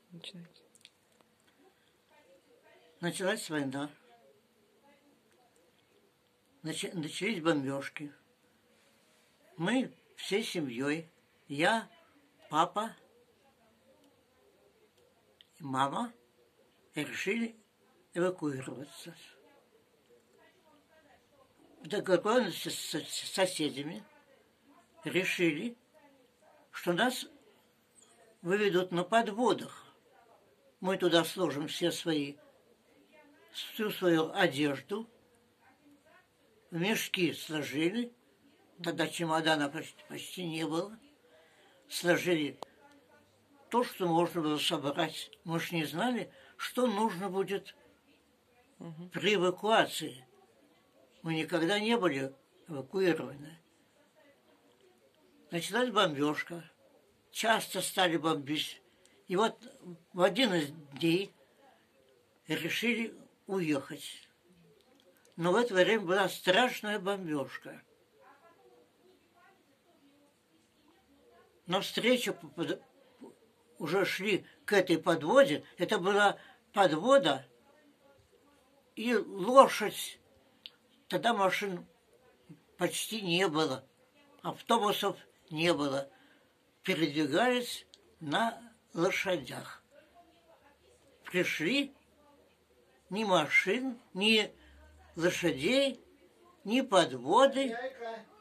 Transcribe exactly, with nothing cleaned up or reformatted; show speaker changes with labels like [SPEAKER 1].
[SPEAKER 1] Начинайте.
[SPEAKER 2] Началась война. Нач- начались бомбежки. Мы всей семьей, я, папа и мама, решили эвакуироваться. В договоренности с соседями решили, что нас выведут на подводах. Мы туда сложим все свои, всю свою одежду, в мешки сложили, тогда чемодана почти, почти не было, сложили то, что можно было собрать. Мы же не знали, что нужно будет угу. при эвакуации. Мы никогда не были эвакуированы. Началась бомбежка. Часто стали бомбить. И вот в один из дней решили уехать. Но в это время была страшная бомбежка. Навстречу уже шли к этой подводе. Это была подвода и лошадь. Тогда машин почти не было. Автобусов не было. Передвигались на лошадях. Пришли ни машин, ни лошадей, ни подводы,